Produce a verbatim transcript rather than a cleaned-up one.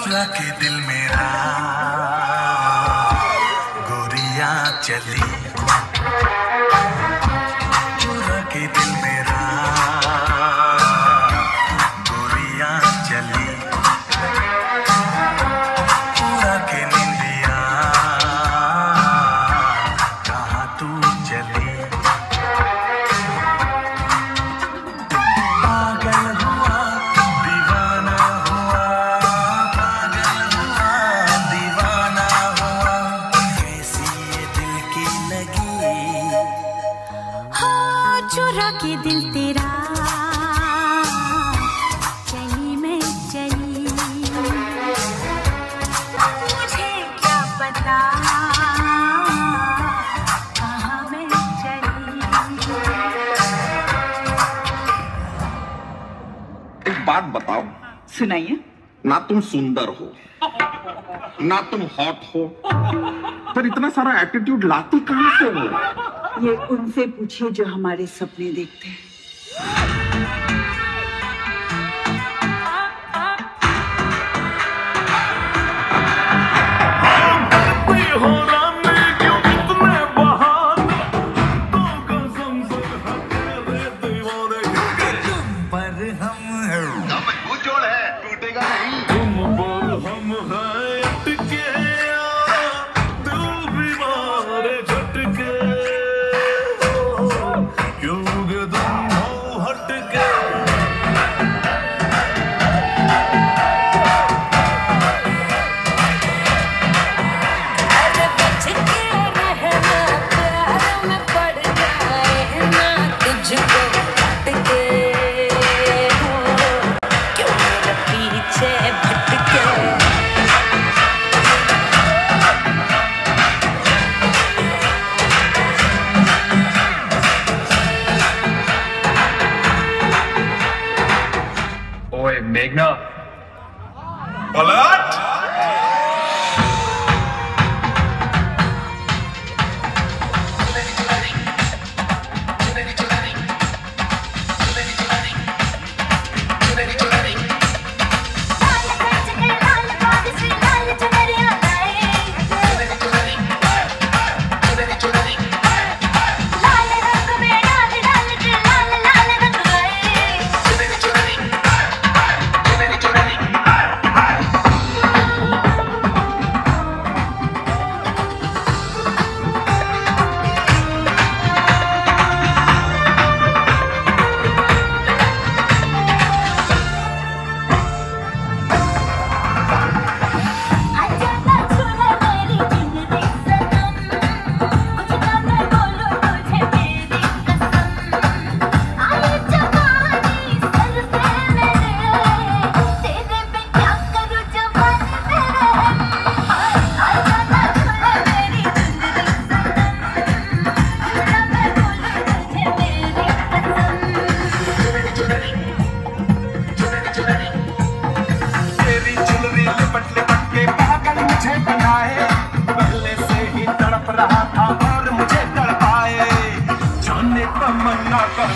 चुरा के दिल मेरा गोरिया चली, चुरा के दिल मेरा गोरिया चली, चुरा के निंदिया कहाँ तू चली। पागल हुआ दीवाना हुआ, पागल हुआ दीवाना हुआ, कैसी ये दिल की लगी। हाँ चुरा के दिल तेरा चली मैं चली, मुझे क्या पता कहाँ मैं चली। एक बात बताओ, सुनाइए। ना तुम सुंदर हो ना तुम हॉट हो, पर इतना सारा एटीट्यूड लाती कहाँ से हो? ये उनसे पूछिए जो हमारे सपने देखते हैं। ओए मेघना, पलट। तमन्ना कर